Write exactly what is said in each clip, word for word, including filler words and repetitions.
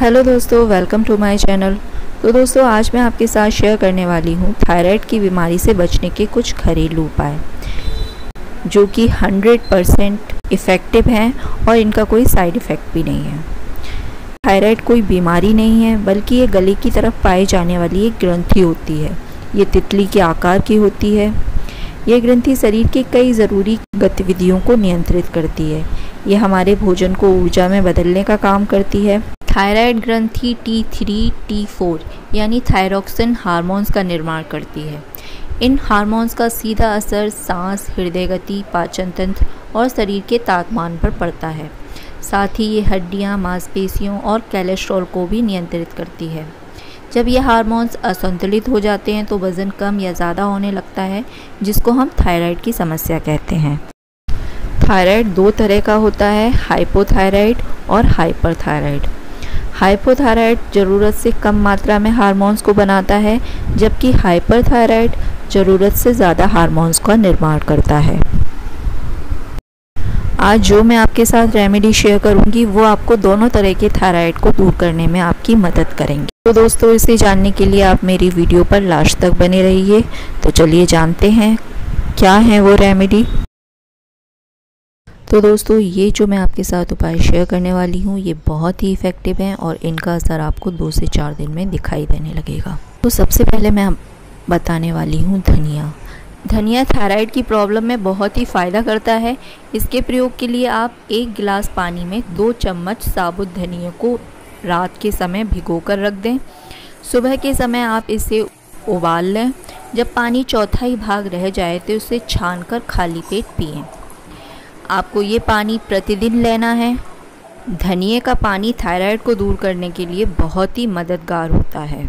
Hello दोस्तों, welcome to my channel. तो दोस्तों, आज मैं आपके साथ शेयर करने वाली हूँ थायराइड की बीमारी से बचने के कुछ घरेलू उपाय जो कि हंड्रेड परसेंट इफ़ेक्टिव हैं और इनका कोई साइड इफ़ेक्ट भी नहीं है। थायराइड कोई बीमारी नहीं है, बल्कि ये गले की तरफ पाई जाने वाली एक ग्रंथि होती है। ये तितली के आकार की होती है। ये ग्रंथि शरीर के कई ज़रूरी गतिविधियों को नियंत्रित करती है। ये हमारे भोजन को ऊर्जा में बदलने का काम करती है। थायराइड ग्रंथि टी थ्री टी फोर यानी थायरोक्सिन हार्मोन्स का निर्माण करती है। इन हार्मोन्स का सीधा असर सांस, हृदय गति, पाचन तंत्र और शरीर के तापमान पर पड़ता है। साथ ही ये हड्डियां, मांसपेशियों और कोलेस्ट्रॉल को भी नियंत्रित करती है। जब ये हार्मोन्स असंतुलित हो जाते हैं तो वज़न कम या ज़्यादा होने लगता है, जिसको हम थायराइड की समस्या कहते हैं। थायराइड दो तरह का होता है, हाइपोथायराइड और हाइपरथायराइड। हाइपोथायराइड ज़रूरत से कम मात्रा में हार्मोन्स को बनाता है, जबकि हाइपरथायराइड ज़रूरत से ज़्यादा हार्मोन्स का निर्माण करता है। आज जो मैं आपके साथ रेमेडी शेयर करूंगी वो आपको दोनों तरह के थायराइड को दूर करने में आपकी मदद करेंगे। तो दोस्तों, इसे जानने के लिए आप मेरी वीडियो पर लास्ट तक बने रहिए। तो चलिए जानते हैं क्या है वो रेमेडी। तो दोस्तों, ये जो मैं आपके साथ उपाय शेयर करने वाली हूँ ये बहुत ही इफ़ेक्टिव हैं और इनका असर आपको दो से चार दिन में दिखाई देने लगेगा। तो सबसे पहले मैं बताने वाली हूँ धनिया। धनिया थायराइड की प्रॉब्लम में बहुत ही फ़ायदा करता है। इसके प्रयोग के लिए आप एक गिलास पानी में दो चम्मच साबुत धनिया को रात के समय भिगो कर रख दें। सुबह के समय आप इसे उबाल लें। जब पानी चौथाई भाग रह जाए तो उसे छान कर खाली पेट पिएं। आपको ये पानी प्रतिदिन लेना है। धनिए का पानी थायराइड को दूर करने के लिए बहुत ही मददगार होता है।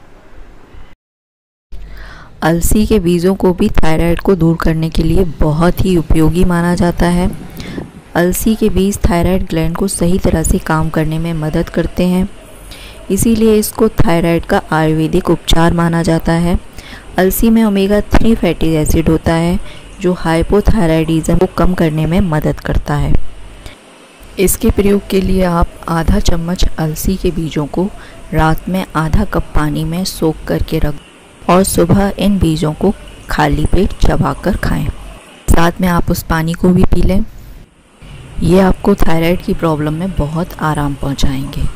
अलसी के बीजों को भी थायराइड को दूर करने के लिए बहुत ही उपयोगी माना जाता है। अलसी के बीज थायराइड ग्लैंड को सही तरह से काम करने में मदद करते हैं, इसीलिए इसको थायराइड का आयुर्वेदिक उपचार माना जाता है। अलसी में ओमेगा थ्री फैटी एसिड होता है जो हाइपोथायराइडिज्म को कम करने में मदद करता है। इसके प्रयोग के लिए आप आधा चम्मच अलसी के बीजों को रात में आधा कप पानी में सोख करके रख और सुबह इन बीजों को खाली पेट चबाकर खाएं। साथ में आप उस पानी को भी पी लें। ये आपको थायराइड की प्रॉब्लम में बहुत आराम पहुंचाएंगे।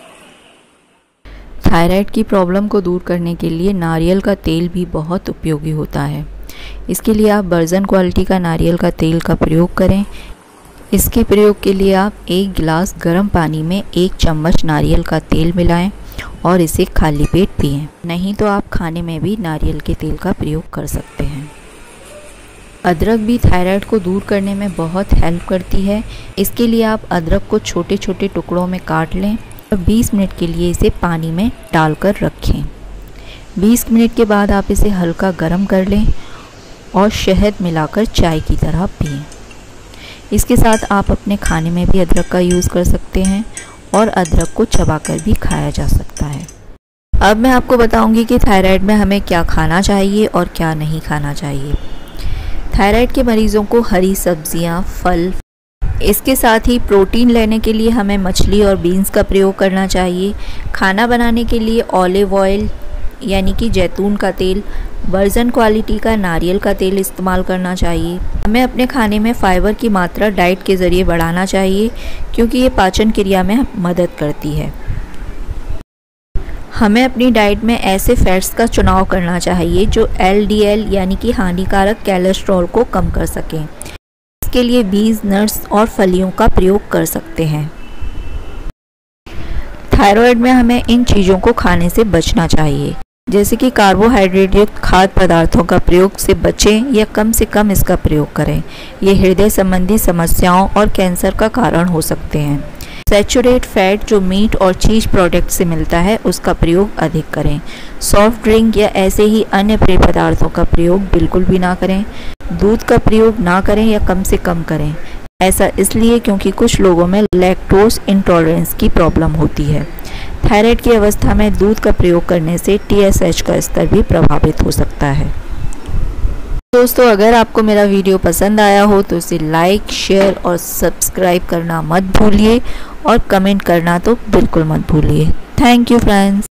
थायराइड की प्रॉब्लम को दूर करने के लिए नारियल का तेल भी बहुत उपयोगी होता है। इसके लिए आप वर्जिन क्वालिटी का नारियल का तेल का प्रयोग करें। इसके प्रयोग के लिए आप एक गिलास गर्म पानी में एक चम्मच नारियल का तेल मिलाएं और इसे खाली पेट पिएं। नहीं तो आप खाने में भी नारियल के तेल का प्रयोग कर सकते हैं। अदरक भी थायराइड को दूर करने में बहुत हेल्प करती है। इसके लिए आप अदरक को छोटे छोटे टुकड़ों में काट लें और बीस मिनट के लिए इसे पानी में डालकर रखें। बीस मिनट के बाद आप इसे हल्का गर्म कर लें और शहद मिलाकर चाय की तरह पिएं। इसके साथ आप अपने खाने में भी अदरक का यूज़ कर सकते हैं और अदरक को चबाकर भी खाया जा सकता है। अब मैं आपको बताऊंगी कि थायराइड में हमें क्या खाना चाहिए और क्या नहीं खाना चाहिए। थायराइड के मरीज़ों को हरी सब्जियां, फल, इसके साथ ही प्रोटीन लेने के लिए हमें मछली और बीन्स का प्रयोग करना चाहिए। खाना बनाने के लिए ऑलिव ऑयल यानी कि जैतून का तेल, वर्जिन क्वालिटी का नारियल का तेल इस्तेमाल करना चाहिए। हमें अपने खाने में फाइबर की मात्रा डाइट के ज़रिए बढ़ाना चाहिए, क्योंकि ये पाचन क्रिया में मदद करती है। हमें अपनी डाइट में ऐसे फैट्स का चुनाव करना चाहिए जो एल डी एल यानी कि हानिकारक कोलेस्ट्रॉल को कम कर सकें। इसके लिए बीज, नट्स और फलियों का प्रयोग कर सकते हैं। थायराइड में हमें इन चीज़ों को खाने से बचना चाहिए, जैसे कि कार्बोहाइड्रेट युक्त खाद्य पदार्थों का प्रयोग से बचें या कम से कम इसका प्रयोग करें। ये हृदय संबंधी समस्याओं और कैंसर का कारण हो सकते हैं। सैचुरेट फैट जो मीट और चीज़ प्रोडक्ट से मिलता है उसका प्रयोग अधिक करें। सॉफ्ट ड्रिंक या ऐसे ही अन्य पेय पदार्थों का प्रयोग बिल्कुल भी ना करें। दूध का प्रयोग ना करें या कम से कम करें। ऐसा इसलिए क्योंकि कुछ लोगों में लैक्टोज इंटॉलरेंस की प्रॉब्लम होती है। थायराइड की अवस्था में दूध का प्रयोग करने से टी एस एच का स्तर भी प्रभावित हो सकता है। दोस्तों अगर आपको मेरा वीडियो पसंद आया हो तो इसे लाइक, शेयर और सब्सक्राइब करना मत भूलिए और कमेंट करना तो बिल्कुल मत भूलिए। Thank you friends.